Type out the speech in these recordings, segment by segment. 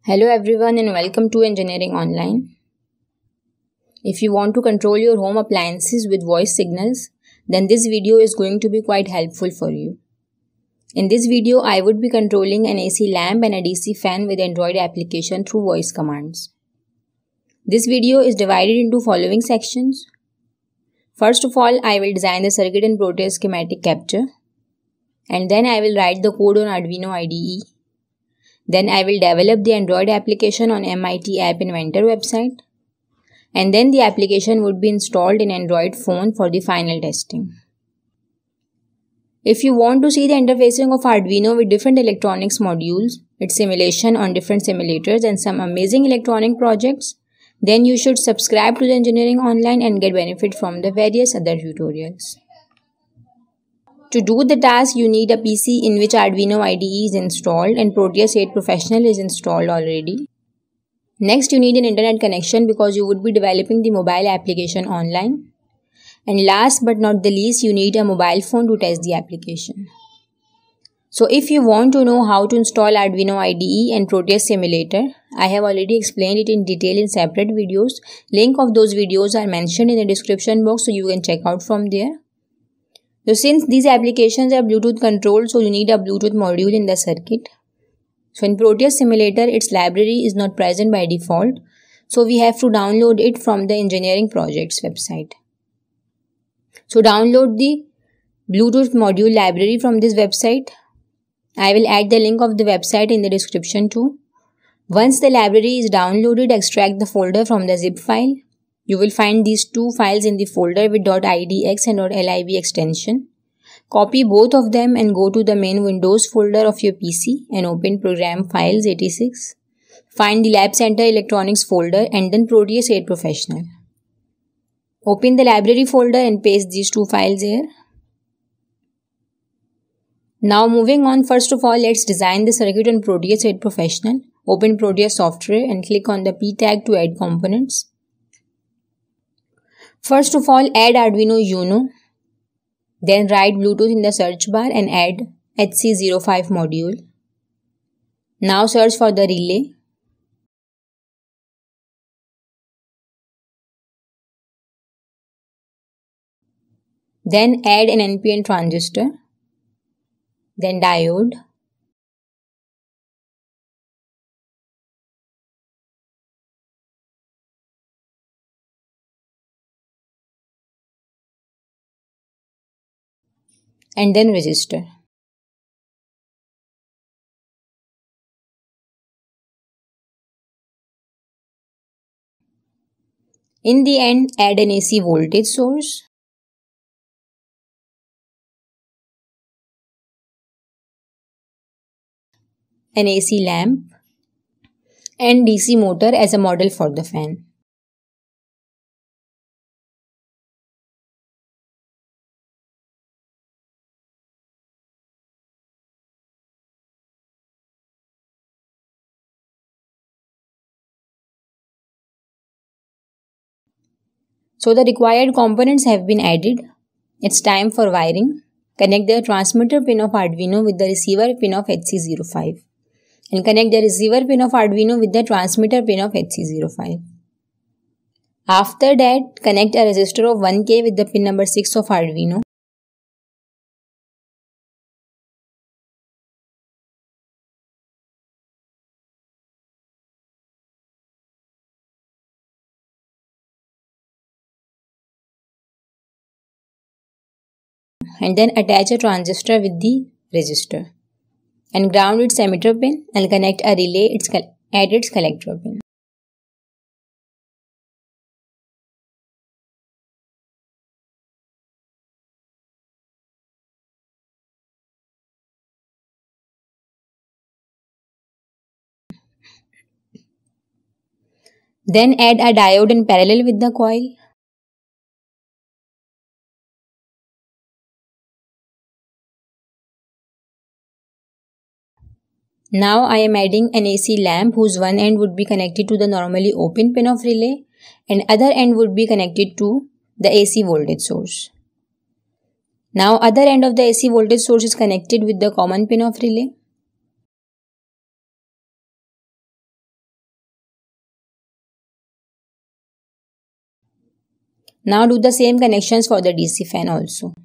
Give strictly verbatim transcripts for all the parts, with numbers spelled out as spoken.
Hello everyone and welcome to Engineering Online. If you want to control your home appliances with voice signals, then this video is going to be quite helpful for you. In this video, I would be controlling an A C lamp and a D C fan with Android application through voice commands. This video is divided into following sections. First of all, I will design the circuit in Proteus schematic capture, and then I will write the code on Arduino I D E. Then I will develop the Android application on M I T App Inventor website. And then the application would be installed in Android phone for the final testing. If you want to see the interfacing of Arduino with different electronics modules, its simulation on different simulators and some amazing electronic projects, then you should subscribe to the Engineering Online and get benefit from the various other tutorials. To do the task, you need a P C in which Arduino I D E is installed and Proteus eight Professional is installed already. Next, you need an internet connection because you would be developing the mobile application online. And last but not the least, you need a mobile phone to test the application. So if you want to know how to install Arduino I D E and Proteus simulator, I have already explained it in detail in separate videos. Link of those videos are mentioned in the description box so you can check out from there. So since these applications are Bluetooth controlled, so you need a Bluetooth module in the circuit. So in Proteus simulator, its library is not present by default. So we have to download it from the engineering projects website. So download the Bluetooth module library from this website. I will add the link of the website in the description too. Once the library is downloaded, extract the folder from the zip file. You will find these two files in the folder with .idx and .lib extension. Copy both of them and go to the main Windows folder of your P C and open Program Files eighty-six. Find the Lab Center Electronics folder and then Proteus eight Professional. Open the library folder and paste these two files here. Now moving on, first of all, let's design the circuit on Proteus eight Professional. Open Proteus software and click on the P tag to add components. First of all, add Arduino Uno. Then write Bluetooth in the search bar and add H C zero five module. Now search for the relay. Then add an N P N transistor. Then diode. And then resistor. In the end, add an A C voltage source. An A C lamp. And D C motor as a model for the fan. So the required components have been added. It's time for wiring. Connect the transmitter pin of Arduino with the receiver pin of H C zero five. And connect the receiver pin of Arduino with the transmitter pin of H C zero five. After that, connect a resistor of one K with the pin number six of Arduino. And then attach a transistor with the resistor. And ground its emitter pin and connect a relay its at its collector pin. Then add a diode in parallel with the coil. Now I am adding an A C lamp whose one end would be connected to the normally open pin of relay and other end would be connected to the A C voltage source. Now other end of the A C voltage source is connected with the common pin of relay. Now do the same connections for the D C fan also.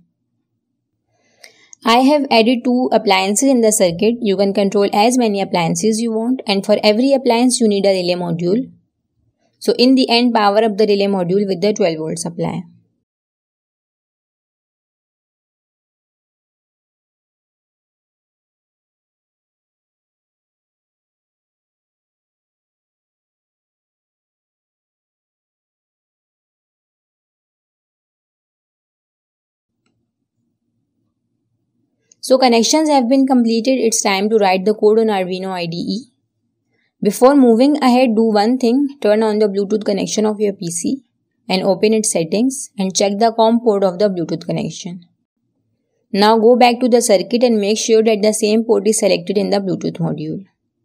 I have added two appliances in the circuit. You can control as many appliances you want, and for every appliance you need a relay module. So in the end, power up the relay module with the twelve volt supply. So connections have been completed. It's time to write the code on Arduino I D E. Before moving ahead, do one thing. Turn on the Bluetooth connection of your P C and open its settings and check the COM port of the Bluetooth connection. Now go back to the circuit and make sure that the same port is selected in the Bluetooth module.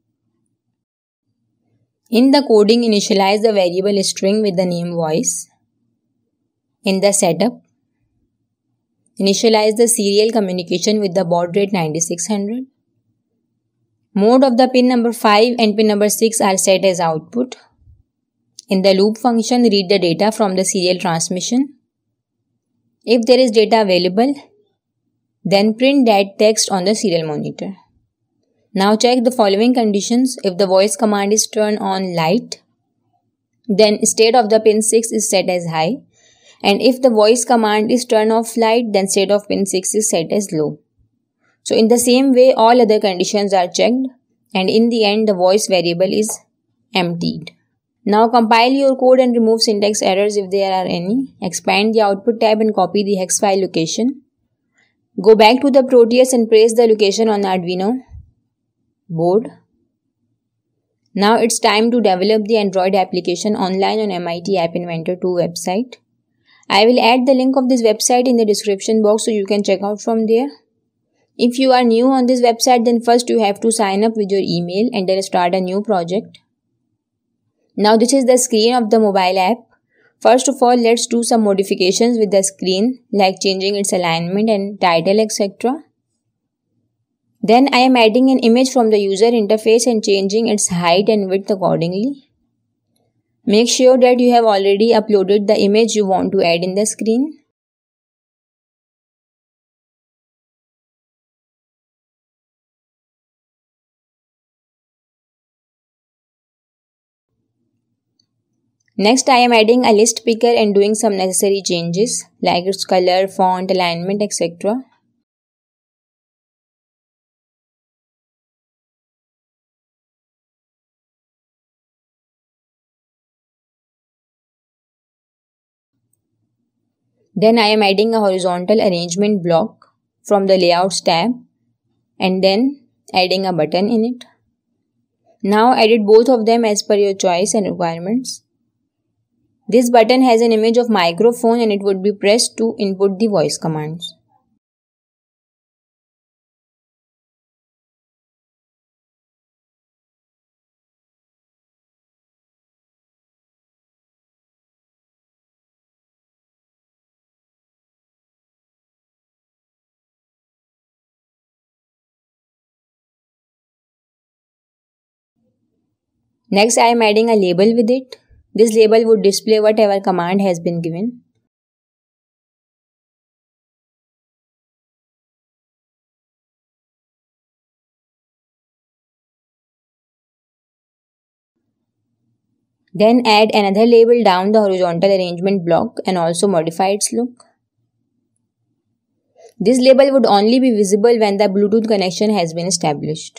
In the coding, initialize the variable string with the name voice. In the setup, initialize the serial communication with the baud rate ninety-six hundred. Mode of the pin number five and pin number six are set as output. In the loop function, read the data from the serial transmission. If there is data available, then print that text on the serial monitor. Now check the following conditions. If the voice command is turned on light, then state of the pin six is set as high. And if the voice command is turned off light, then state of pin six is set as low. So in the same way, all other conditions are checked, and in the end the voice variable is emptied. Now compile your code and remove syntax errors if there are any. Expand the output tab and copy the hex file location. Go back to the Proteus and paste the location on the Arduino board. Now it's time to develop the Android application online on M I T App Inventor two website. I will add the link of this website in the description box so you can check out from there. If you are new on this website, then first you have to sign up with your email and then start a new project. Now this is the screen of the mobile app. First of all, let's do some modifications with the screen, like changing its alignment and title, et cetera. Then I am adding an image from the user interface and changing its height and width accordingly. Make sure that you have already uploaded the image you want to add in the screen. Next, I am adding a list picker and doing some necessary changes like its color, font, alignment, et cetera. Then I am adding a horizontal arrangement block from the Layouts tab and then adding a button in it. Now edit both of them as per your choice and requirements. This button has an image of microphone and it would be pressed to input the voice commands. Next, I am adding a label with it. This label would display whatever command has been given. Then add another label down the horizontal arrangement block and also modify its look. This label would only be visible when the Bluetooth connection has been established.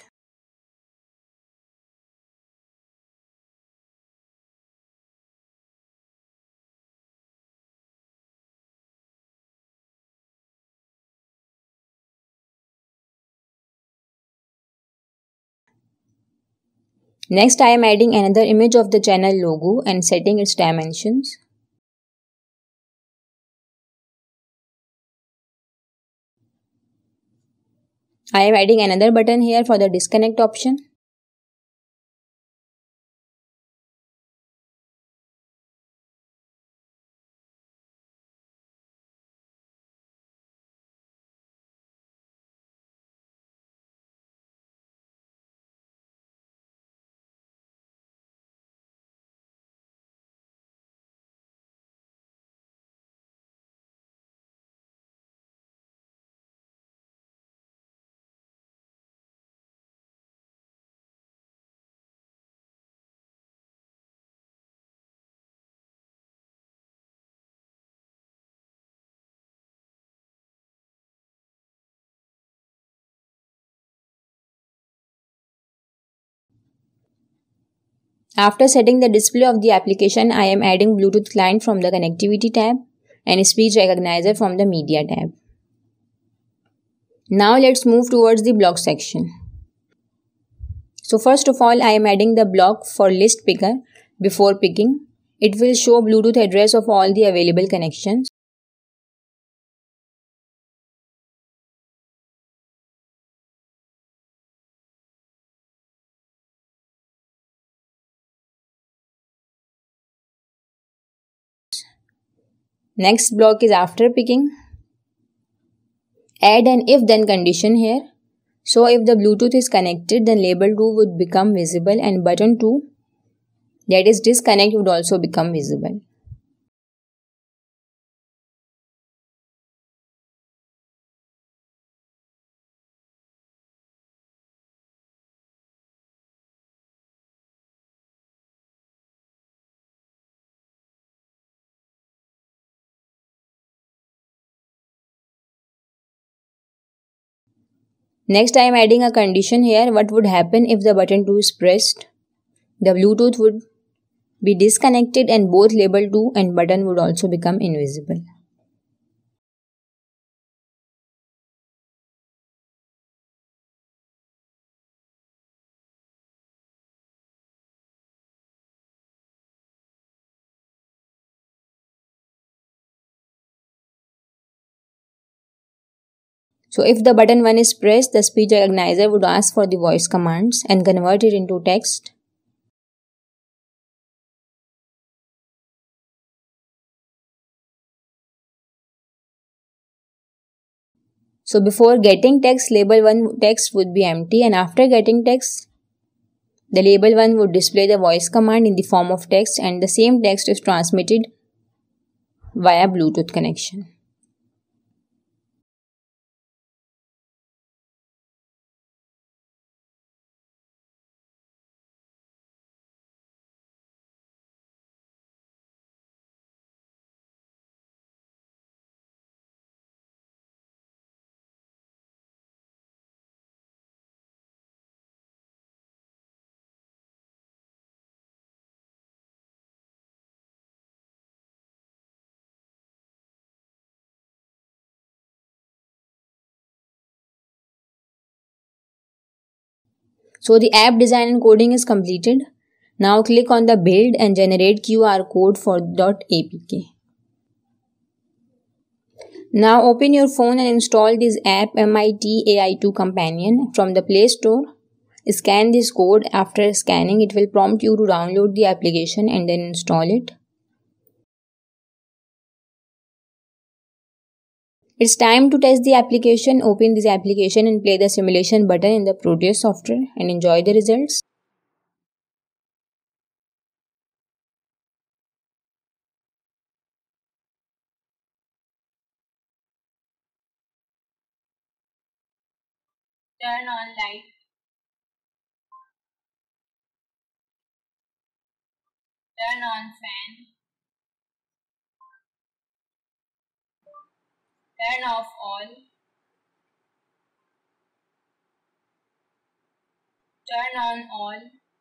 Next, I am adding another image of the channel logo and setting its dimensions. I am adding another button here for the disconnect option. After setting the display of the application, I am adding Bluetooth client from the Connectivity tab and Speech Recognizer from the Media tab. Now let's move towards the block section. So first of all, I am adding the block for list picker. Before picking, it will show Bluetooth address of all the available connections. Next block is after picking. Add an if then condition here. So if the Bluetooth is connected, then label two would become visible and button two, that is disconnect, would also become visible. Next, I am adding a condition here. What would happen if the button two is pressed? The Bluetooth would be disconnected and both label two and button would also become invisible. So if the button one is pressed, the speech recognizer would ask for the voice commands and convert it into text. So before getting text, label one text would be empty, and after getting text, the label one would display the voice command in the form of text, and the same text is transmitted via Bluetooth connection. So the app design and coding is completed. Now click on the build and generate Q R code for .apk. Now open your phone and install this app M I T A I two Companion from the Play Store. Scan this code. After scanning, it will prompt you to download the application and then install it. It's time to test the application. Open this application and play the simulation button in the Proteus software and enjoy the results. Turn on light. Turn on fan. Turn off all. Turn on all.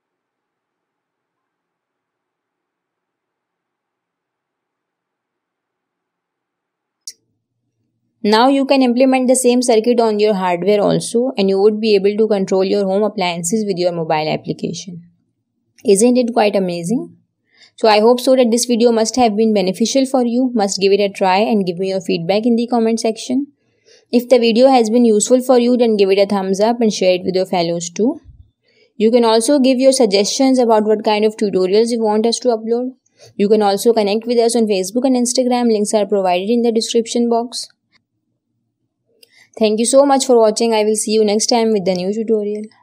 Now you can implement the same circuit on your hardware also, and you would be able to control your home appliances with your mobile application. Isn't it quite amazing? So I hope so that this video must have been beneficial for you. Must give it a try and give me your feedback in the comment section. If the video has been useful for you, then give it a thumbs up and share it with your fellows too. You can also give your suggestions about what kind of tutorials you want us to upload. You can also connect with us on Facebook and Instagram. Links are provided in the description box. Thank you so much for watching. I will see you next time with the new tutorial.